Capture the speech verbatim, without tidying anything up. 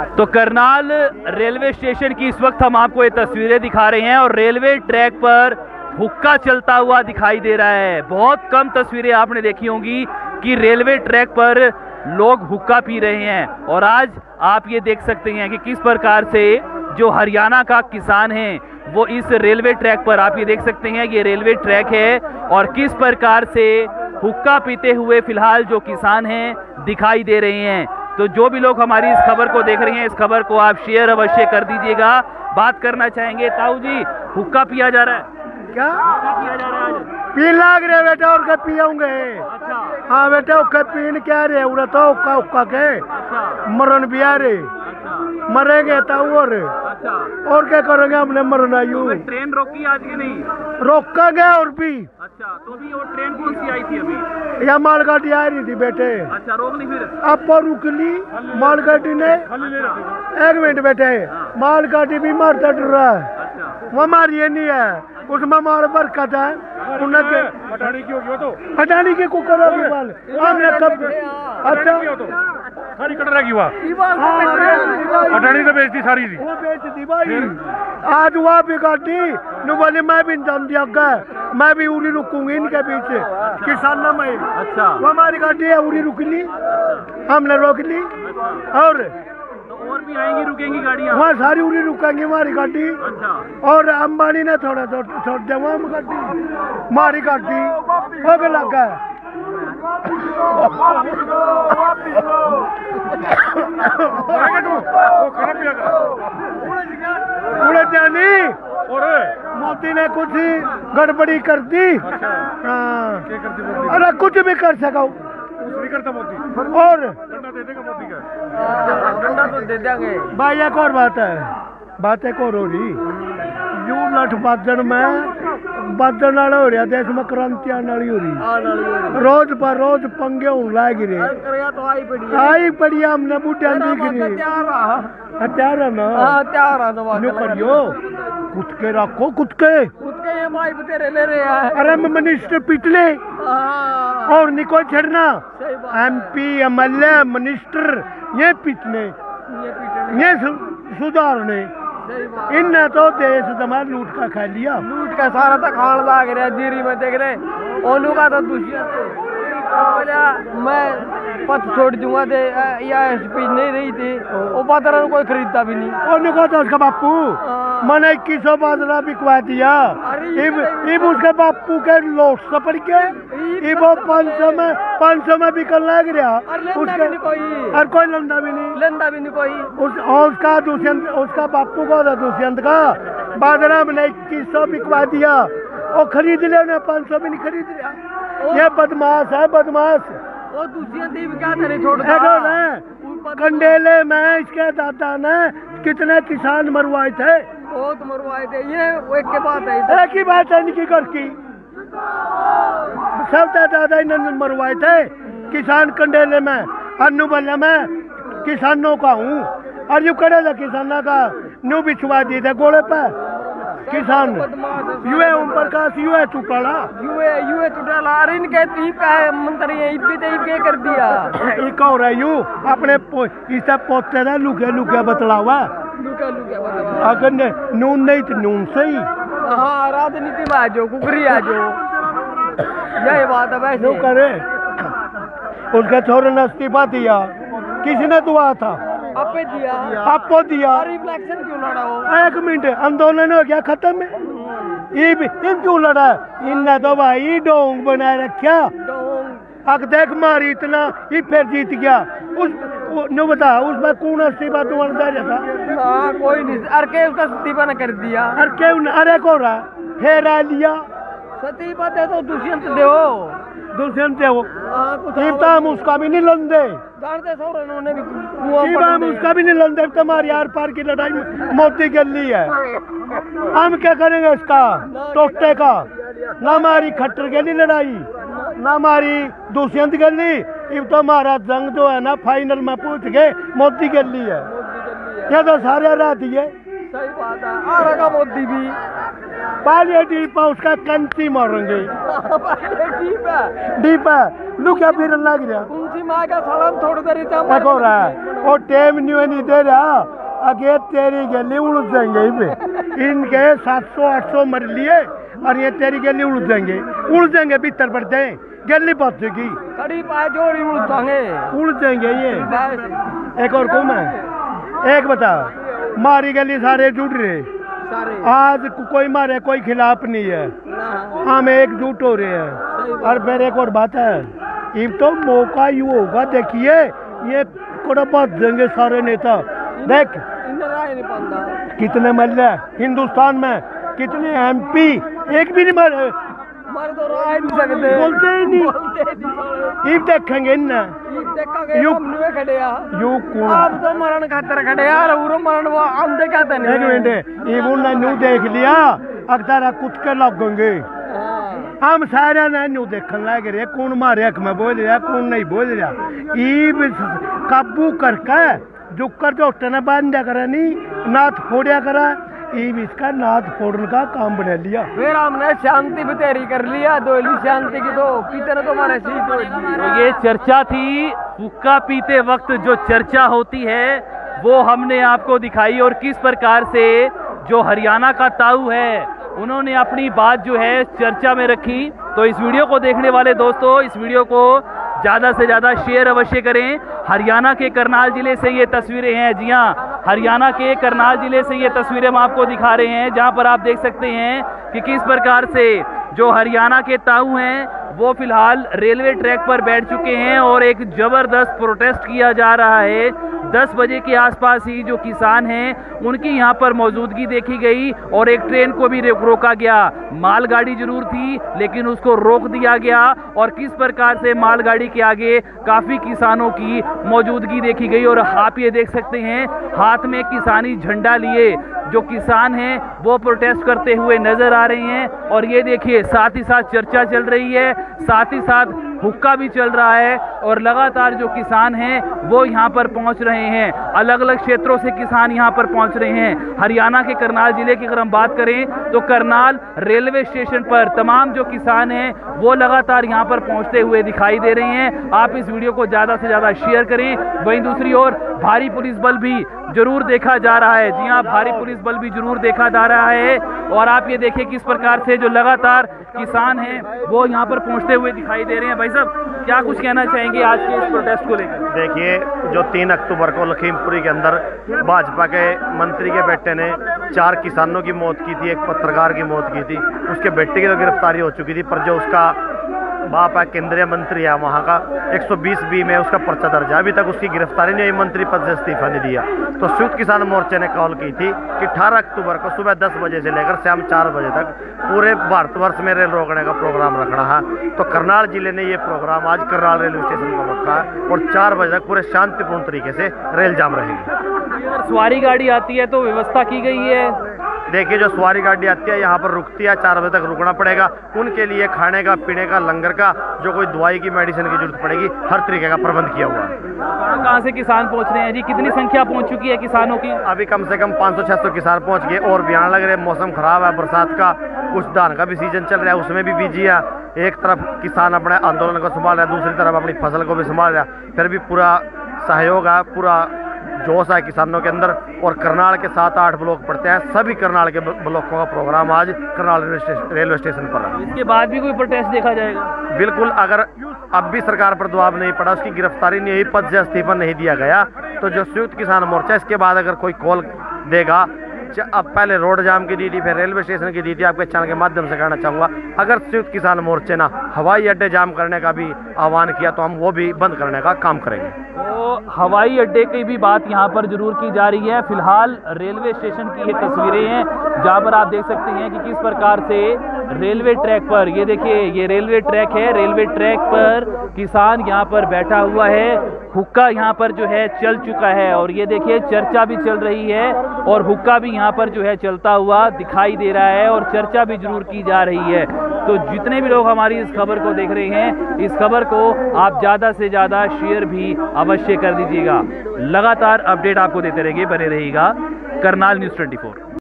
तो Karnal railway station की इस वक्त हम आपको ये तस्वीरें दिखा रहे हैं और रेलवे ट्रैक पर हुक्का चलता हुआ दिखाई दे रहा है। बहुत कम तस्वीरें आपने देखी होंगी कि रेलवे ट्रैक पर लोग हुक्का पी रहे हैं। और आज आप ये देख सकते हैं कि किस प्रकार से जो हरियाणा का किसान है वो इस रेलवे ट्रैक पर, आप ये देख सकते हैं कि ये रेलवे ट्रैक है और किस प्रकार से हुक्का पीते हुए फिलहाल जो किसान हैं दिखाई दे रहे हैं। तो जो भी लोग हमारी इस खबर को देख रहे हैं, इस खबर को आप शेयर अवश्य कर दीजिएगा। बात करना चाहेंगे ताऊ जी, हुक्का पिया जा रहा है क्या? हुक्का पिया जा रहा है आज? पी लाग रहे बेटा और के पियाऊंगे। अच्छा हाँ बेटा उके पीन क्या रे उड़ा तो उक्का उक्का के अच्छा मरण बिया रे अच्छा मरेंगे ताऊ और अच्छा और क्या करेंगे हमने मरना यू तो ट्रेन रोकी आज की नहीं? रोका गया और भी। अच्छा तो भी वो ट्रेन कौन सी आई थी अभी? या मालगाड़ी आ रही थी बेटे। अच्छा रोक ली फिर? आप रुक ली मालगाड़ी ने। एक मिनट बेटे, मालगाड़ी भी मारता डर रहा है। अच्छा वो हमारी ये नहीं है, उसमें मार बरकत है उनके हटाने की होगी वो तो हटाने की कुकर होगी माल हमने कब। अच्छा सारी कटरा की हुआ हटानी तो बेचती सारी थी वो बेच दी भाई। आज वहाँ भी गाड़ी नु बोले मैं भी जान दिया गया, मैं भी उरी रुकूंगी इनके पीछे किसान में। अच्छा वो हमारी गाड़ी है उरी रुक ली, हमने रोक ली और तो और भी आएंगी रुकेंगी गाड़ियाँ? वहाँ सारी उरी रुकेंगी हमारी गाड़ी। अच्छा और अंबानी ने थोड़ा छोड़ दिया वहाँ गाड़ी, हमारी गाड़ी हो गया लगा है। उड़े जानी मोदी ने कुछ गड़बड़ी कर दी। हाँ अरे कुछ भी कर सका नहीं करता मोदी और डंडा दे देगा मोदी का डंडा तो दे देंगे भाई। एक और बात है, बात एक और हो रही यू लठ बाजन में बाजन वाला हो रहा देश में क्रांति आने वाली हो रही। रोज पर रोज पंगे होने लाग रहे तो आई पड़ी आई पड़ी हमने बूटे दिख रही हत्यार है ना न्यू करियो कुत्ते रखो कुत्ते तेरे ले रहे हैं। अरे मिनिस्टर पिटले और निको छड़ना एमपी एमएलए मिनिस्टर ये पिटने ये सुधारने इनने तो देश तुम्हारा लूट का खा लिया। लूट का सारा था खान लाग रहा जीरी में देख रहे ओनू का तो दुष्यंत मैं पथ छोड़ दूंगा दे या एसपी नहीं रही थी वो बादरा कोई खरीदता भी नहीं। ओनू का तो उसका बापू मैंने इक्कीस सौ बादरा बिकवा दिया। इब इब उसके बापू के लोट से पड़ के इब वो पाँच सौ में पाँच सौ में बिकन लग रहा उसके और कोई लंदा भी नहीं लंदा भी नहीं कोई उस और उसका दुष्यंत उसका बापू को था दुष्यंत का बादरा मैंने इक्कीस सौ बिकवा दिया वो खरीद ले उन्हें पाँच सौ भी नहीं खरीद लिया। ये बदमाश है बदमाश। वो दुष्यंत क्या करे छोड़ कंडेले में इसके दादा ने कितने किसान मरवाए थे, बहुत मरवाए थे। ये एक के बात है एक ही बात है इनकी घर की सब दादा इन्होंने मरवाए थे किसान कंडेले में अन्नू बल्ले में किसानों का हूँ और यू करे था किसानों का न्यू बिछवा दिए थे गोले पे किसान युए ओम प्रकाश युए टूटाला युए युए टूटाला अरे इनके तीप का है मंत्री है इब्बी ते इब्बी कर दिया एक और है यू अपने इसे पोते दा लुके लुके बतलावा लुके लुके बतलावा अगर ने नून नहीं तो नून सही। हाँ राजनीति में आ जाओ कुकरी आ जाओ यही बात है वैसे करे। उसके छोरे ने इस्तीफा दिया किसने दुआ था आपे दिया आपको दिया। इलेक्शन क्यों लड़ा हो? एक मिनट आंदोलन हो गया खत्म है ये भी इन क्यों लड़ा? इनने तो भाई डोंग बनाए रखा अग देख मारी इतना ही फिर जीत गया उस न बता उसमें कौन इस्तीफा दुआन दे रहा था? हाँ कोई नहीं अरे के उसका इस्तीफा न कर दिया अरे क्यों अरे को रहा फिर आ लिया इस्तीफा दे तो दुष्यंत दे दुष्यंत दे हम उसका भी नहीं लंदे उन्होंने भी हम उसका भी नहीं लंदे तुम्हारी यार पार की लड़ाई मोदी के लिए है। हम क्या करेंगे इसका टोटे का ना हमारी खट्टर के लिए लड़ाई ना हमारी दुष्यंत के लिए अब तो हमारा जंग जो है ना फाइनल में पूछ गए मोदी के लिए है। ये तो सारे राती है सही बात है आ रहा मोदी भी पालिया डीपा उसका कंची मारेंगे डीपा लुका फिर लग गया माँ का सलाम थोड़ी देर हो रहा है। और टेम न्यू नहीं दे रहा आगे तेरी गली उड़ जाएंगे पे इनके सात सौ आठ सौ मर लिए और ये तेरी गली उड़ जाएंगे उड़ जाएंगे भीतर पड़ते हैं गली पहुंचेगी कड़ी पाए जोड़ी उड़ जाएंगे उड़ जाएंगे ये। एक और को मैं एक बता मारी गली सारे जुड़ रहे सारे आज कोई मारे कोई खिलाफ नहीं है हम एकजुट हो रहे हैं। और फिर एक और बात है ये तो मौका यू होगा देखिए ये कोड़ा बात देंगे सारे नेता देख कितने मर रहे हिंदुस्तान में कितने एमपी एक भी नहीं मरे मर तो रह नहीं सकते बोलते ही नहीं ये देखेंगे ना यू खड़े यू कौन आप तो मरण खातर खड़े यार उरो मरण वो हम दे क्या एक मिनट ये बोलना न्यू देख लिया अक्तारा कुछ के लगेंगे हम सारे ने न्यू देखने लग रहे कौन मारे मैं बोल रहा कौन नहीं बोल रहा ये काबू करके जो कर जो टना बांधा करा नहीं नाथ फोड़िया करा इसका नाथ फोड़ने का काम बना लिया फिर हमने शांति भी तैयारी कर लिया दोली शांति की तो पीते तो हमारे तो ये चर्चा थी हुक्का पीते वक्त जो चर्चा होती है वो हमने आपको दिखाई और किस प्रकार से जो हरियाणा का ताऊ है उन्होंने अपनी बात जो है चर्चा में रखी। तो इस वीडियो को देखने वाले दोस्तों इस वीडियो को ज़्यादा से ज़्यादा शेयर अवश्य करें। हरियाणा के करनाल जिले से ये तस्वीरें हैं, जी हाँ हरियाणा के करनाल जिले से ये तस्वीरें हम आपको दिखा रहे हैं जहां पर आप देख सकते हैं कि किस प्रकार से जो हरियाणा के ताऊ हैं वो फिलहाल रेलवे ट्रैक पर बैठ चुके हैं और एक ज़बरदस्त प्रोटेस्ट किया जा रहा है। दस बजे के आसपास ही जो किसान हैं उनकी यहाँ पर मौजूदगी देखी गई और एक ट्रेन को भी रोका गया। मालगाड़ी जरूर थी लेकिन उसको रोक दिया गया और किस प्रकार से मालगाड़ी के आगे काफ़ी किसानों की मौजूदगी देखी गई। और आप ये देख सकते हैं हाथ में किसानी झंडा लिए जो किसान हैं वो प्रोटेस्ट करते हुए नजर आ रहे हैं। और ये देखिए साथ ही साथ चर्चा चल रही है, साथ ही साथ हुक्का भी चल रहा है और लगातार जो किसान हैं वो यहाँ पर पहुँच रहे हैं। अलग अलग क्षेत्रों से किसान यहाँ पर पहुँच रहे हैं। हरियाणा के करनाल जिले की अगर हम बात करें तो करनाल रेलवे स्टेशन पर तमाम जो किसान हैं वो लगातार यहाँ पर पहुँचते हुए दिखाई दे रहे हैं। आप इस वीडियो को ज़्यादा से ज़्यादा शेयर करें। वहीं दूसरी ओर भारी पुलिस बल भी जरूर देखा जा रहा है, जी हाँ भारी पुलिस बल भी जरूर देखा जा रहा है। और आप ये देखिए किस प्रकार से जो लगातार किसान हैं वो यहाँ पर पहुँचते हुए दिखाई दे रहे हैं। भाई साहब क्या कुछ कहना चाहेंगे आज के इस प्रोटेस्ट को लेकर? देखिए जो तीन अक्टूबर को लखीमपुरी के अंदर भाजपा के मंत्री के बेटे ने चार किसानों की मौत की थी, एक पत्रकार की मौत की थी, उसके बेटे की तो गिरफ्तारी हो चुकी थी पर जो उसका बाप है केंद्रीय मंत्री है वहाँ का एक सौ बीस बी में उसका पर्चा दर्ज है, अभी तक उसकी गिरफ्तारी नहीं हुई, मंत्री पद से इस्तीफा नहीं दिया। तो संयुक्त किसान मोर्चे ने कॉल की थी कि अठारह अक्टूबर को सुबह दस बजे से लेकर शाम चार बजे तक पूरे भारतवर्ष में रेल रोकने का प्रोग्राम रखना है। तो करनाल जिले ने ये प्रोग्राम आज करनाल रेलवे स्टेशन पर रखा है और चार बजे तक पूरे शांतिपूर्ण तरीके से रेल जाम रहेगी। सवारी गाड़ी आती है तो व्यवस्था की गई है। देखिए जो सवारी गाड़ी आती है यहाँ पर रुकती है, चार बजे तक रुकना पड़ेगा। उनके लिए खाने का, पीने का, लंगर का, जो कोई दवाई की, मेडिसिन की जरूरत पड़ेगी, हर तरीके का प्रबंध किया हुआ है। कहाँ कहाँ से किसान पहुँच रहे हैं जी? कितनी संख्या पहुँच चुकी है किसानों की? अभी कम से कम पाँच सौ छह सौ किसान पहुँच गए और भी आने लग रहे। मौसम खराब है, बरसात का, कुछ धान का भी सीजन चल रहा है, उसमें भी बिजी है। एक तरफ किसान अपने आंदोलन को संभाल रहा है, दूसरी तरफ अपनी फसल को भी संभाल रहा है, फिर भी पूरा सहयोग है, पूरा जोश है किसानों के अंदर। और करनाल के सात आठ ब्लॉक पड़ते हैं, सभी करनाल के ब्लॉकों का प्रोग्राम आज करनाल रेलवे स्टेशन पर है। इसके बाद भी कोई प्रोटेस्ट देखा जाएगा? बिल्कुल, अगर अब भी सरकार पर दबाव नहीं पड़ा, उसकी गिरफ्तारी नहीं हुई, पद से इस्तीफा नहीं दिया गया, तो जो संयुक्त किसान मोर्चा इसके बाद अगर कोई कॉल देगा, अब पहले रोड जाम की दी थी, फिर रेलवे स्टेशन की दी थी, आपके चैनल के माध्यम से कहना चाहूँगा अगर संयुक्त किसान मोर्चे ना हवाई अड्डे जाम करने का भी आह्वान किया तो हम वो भी बंद करने का काम करेंगे। तो हवाई अड्डे की भी बात यहाँ पर जरूर की जा रही है। फिलहाल रेलवे स्टेशन की ये तस्वीरें हैं जहाँ पर आप देख सकते हैं कि किस प्रकार से रेलवे ट्रैक पर, ये देखिए ये रेलवे ट्रैक है, रेलवे ट्रैक पर किसान यहाँ पर बैठा हुआ है, हुक्का यहाँ पर जो है चल चुका है और ये देखिए चर्चा भी चल रही है और हुक्का भी यहाँ पर जो है चलता हुआ दिखाई दे रहा है और चर्चा भी जरूर की जा रही है। तो जितने भी लोग हमारी इस खबर को देख रहे हैं, इस खबर को आप ज़्यादा से ज़्यादा शेयर भी अवश्य कर दीजिएगा। लगातार अपडेट आपको देते रहेंगे, बने रहिएगा करनाल न्यूज़ चौबीस।